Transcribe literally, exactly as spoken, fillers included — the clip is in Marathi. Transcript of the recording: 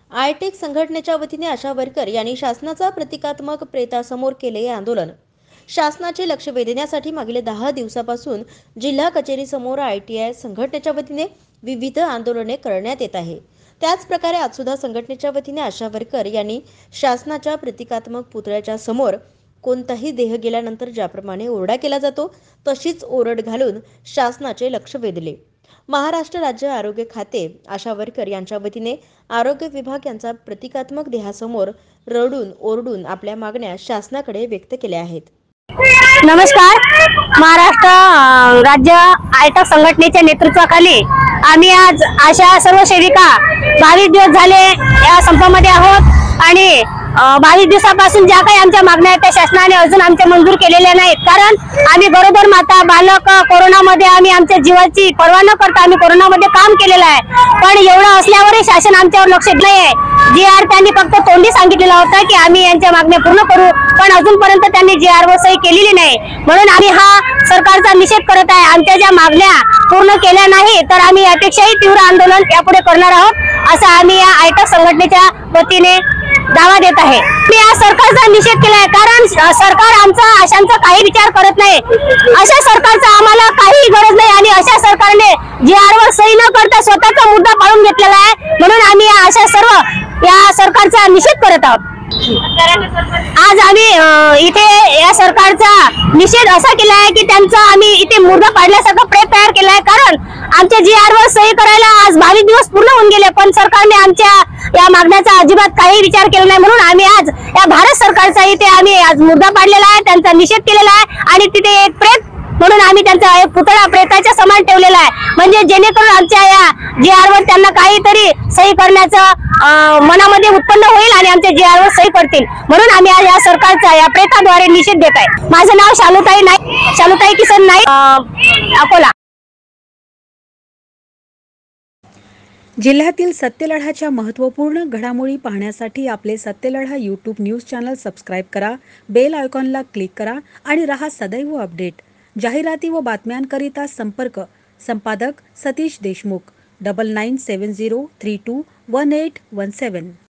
आयटेक संघटनेच्या वतीने आशा वर्कर यांनी शासनाचा प्रतिकात्मक प्रेतासमोर केले आंदोलन। शासनाचे लक्ष वेधण्यासाठी मागील दहा दिवसापासून जिल्हा कचेरी समोर आयटीआय संघटनेच्या वतीने विविध आंदोलने करण्यात येत आहे। त्याच प्रकारे आज सुद्धा संघटनेच्या वतीने आशा वर्कर यांनी शासनाच्या प्रतिकात्मक पुतळ्याच्या समोर कोणताही देह गेल्यानंतर ज्याप्रमाणे ओरडा केला जातो तशीच ओरड घालून शासनाचे लक्ष वेधले। महाराष्ट्र राज्य आरोग्य खाते आशा वर्कर यांच्या वतीने आरोग्य विभाग यांचा प्रतिकात्मक देहासमोर रडून ओरडून आपल्या मागण्या शासनाकडे व्यक्त केल्या आहेत। नमस्कार। महाराष्ट्र राज्य आयटेक संघटनेच्या नेतृत्वाखाली आम्ही आज आशा सर्व सेविका बावीस दिवस झाले या संपामध्ये आहोत आणि बावीस दिवसापासून ज्या काही आमच्या मागण्या आहेत त्या शासनाने अजून आमच्या मंजूर केलेल्या नाहीत। कारण आम्ही गरोदर माता बालक कोरोनामध्ये आम्ही आमच्या जीवाची पर्वा न करता आम्ही कोरोनामध्ये काम केलेलं आहे, पण एवढं असल्यावरही शासन आमच्यावर लक्ष देत नाहीये। जी आर त्यांनी फक्त तोंडी सांगितलेलं होतं की आम्ही यांच्या मागण्या पूर्ण करू, पण अजूनपर्यंत त्यांनी जी आर वर सही केलेली नाही। म्हणून आम्ही हा सरकारचा निषेध करत आहे। आमच्या ज्या मागण्या पूर्ण केल्या नाही तर आम्ही यापेक्षाही तीव्र आंदोलन यापुढे करणार आहोत, असं आम्ही या आयटेक संघटनेच्या वतीने दावा देत आहे। मी या सरकारचा निषेध केला आहे, कारण सरकार आमचा आशांचा काही विचार करत नाही। अशा सरकारचा आम्हाला काही गरज नाही आणि अशा सरकारने जी आर वर सही न करता स्वतःचा मुद्दा पाळून घेतलेला आहे। म्हणून आम्ही या अशा सर्व या सरकारचा निषेध करत आहोत। आज आम्ही इथे या सरकारचा निषेध असा केला आहे की त्यांचा आम्ही इथे मुर्दा पाडल्यासारखा प्रेत तयार केला आहे। कारण आमच्या जी आर वर सही करायला आज बावीस दिवस पूर्ण होऊन गेले, पण सरकारने आमच्या या मागण्याचा अजिबात काही विचार केला नाही। म्हणून आम्ही आज या भारत सरकारचा इथे आम्ही आज मुर्दा पाडलेला आहे, त्यांचा निषेध केलेला आहे आणि तिथे एक प्रेत म्हणून आम्ही त्यांचा एक पुतळा प्रेताच्या समान ठेवलेला आहे, म्हणजे जेणेकरून आमच्या या जी आर वर त्यांना काहीतरी सही करण्याचं मनामध्ये उत्पन्न होईल आणि आमच्या जी आर वर सही करतील। म्हणून आम्ही आज या सरकारचा या प्रेताद्वारे निषेध देत आहे। माझं नाव शालुताई नाईक, शालुताई किसन नाईक, अकोला। जिल्ह्यातील सत्यलढाच्या महत्त्वपूर्ण घडामोडी पाहण्यासाठी आपले Satyaladha YouTube news channel subscribe करा, बेल आयकॉनला क्लिक करा आणि रहा सदैव अपडेट। जाहिराती व बातम्यांकरिता संपर्क संपादक Satish Deshmukh double nine seven zero three two one eight one सेवन।